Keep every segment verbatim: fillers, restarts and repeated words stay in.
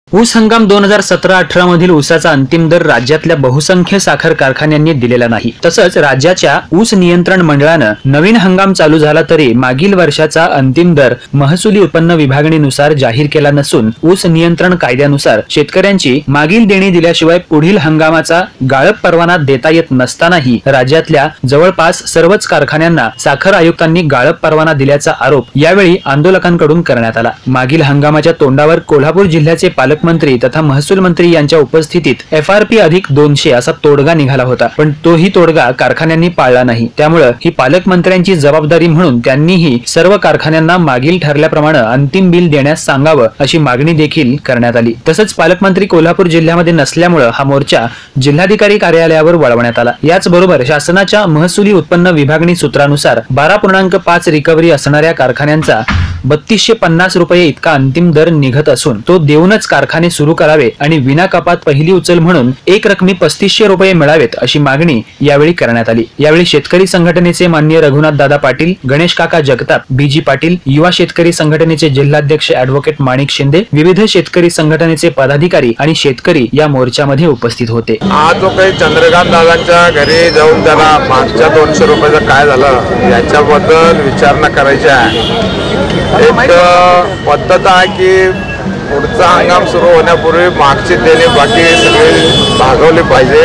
ऊस हंगाम दोन हजार सतरा अठरा मधील ऊसाचा अंतिम दर राज्यातल्या बहुसंख्य साखर कारखान्यांनी दिलेला नाही। तसंच राज्याच्या ऊस नियंत्रण मंडळानं नवीन हंगाम चालू झाला तरी मागील वर्षाचा अंतिम दर महसुली उत्पन्न विभागणीनुसार जाहीर केला नसून ऊस नियंत्रण कायद्यानुसार शेतकऱ्यांची मागील देणी दिल्याशिवाय पुढील हंगामाचा गाळप परवाना देता येत नसतानाही राज्यातल्या जवळपास सर्वच कारखान्यांना साखर आयुक्तांनी गाळप परवाना दिल्याचा आरोप यावेळी आंदोलकांकडून करण्यात आला। मागील हंगामाच्या तोंडावर कोल्हापूर जिल्ह्याचे पालक मंत्री तथा महसूल मंत्री यांच्या उपस्थितीत एफ आर पी अधिक दोनशे असा तोडगा निघाला होता, पण तोही तोडगा कारखान्यांनी पाळला नाही। त्यामुळे ही पालकमंत्र्यांची जबाबदारी म्हणून त्यांनीही सर्व कारखान्यांना मागील ठरल्याप्रमाणे अंतिम बिल देण्यास सांगावं अशी मागणी देखील करण्यात आली। तसंच पालकमंत्री कोल्हापूर जिल्ह्यामध्ये नसल्यामुळे हा मोर्चा जिल्हाधिकारी कार्यालयावर वळवण्यात आला। याचबरोबर शासनाच्या महसुली उत्पन्न विभागणी सूत्रानुसार बारा पूर्णांक पाच रिकव्हरी असणाऱ्या कारखान्यांचा बत्तीसशे पन्नास रुपये इतका अंतिम दर निघत असून तो देऊनच कारखाने सुरू करावे आणि विना कपात पहिली उचल म्हणून एक रकमी पस्तीसशे रुपये मिळावेत अशी मागणी यावेळी करण्यात आली। यावेळी शेतकरी संघटनेचे माननीय रघुनाथ दादा पाटील, गणेश काका जगताप, बीजी पाटील, युवा शेतकरी संघटनेचे जिल्हाध्यक्ष ऍडव्होकेट माणिक शिंदे, विविध शेतकरी संघटनेचे पदाधिकारी आणि शेतकरी या मोर्चामध्ये उपस्थित होते। आज जो काही चंद्रकांत दादांच्या घरी जाऊन त्याला मागच्या दोनशे रुपयाचं काय झालं याच्याबद्दल विचारणा करायची आहे। एक पद्धत आहे की पुढचा हंगाम सुरू होण्यापूर्वी मागची देणी बाकी सगळे भागवले पाहिजे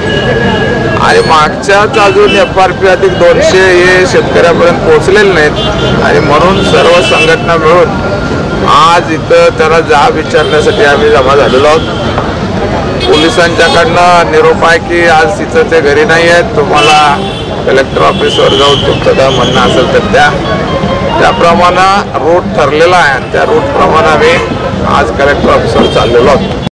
आणि मागच्याच अजून एफ आर पी अधिक दोनशे हे शेतकऱ्यापर्यंत पोहोचलेले नाहीत आणि म्हणून सर्व संघटना मिळून आज इथं त्याला जाब विचारण्यासाठी आम्ही जमा झालेलो आहोत। पोलिसांच्याकडनं निरोप आहे की आज तिथं ते घरी नाही आहेत, तुम्हाला कलेक्टर ऑफिसवर जाऊन तुमचं काय म्हणणं असेल तर त्या त्याप्रमाणे रूट ठरलेला आहे, त्या रूट प्रमाणे आम्ही आज कलेक्टर ऑफिसवर चाललेलो आहोत।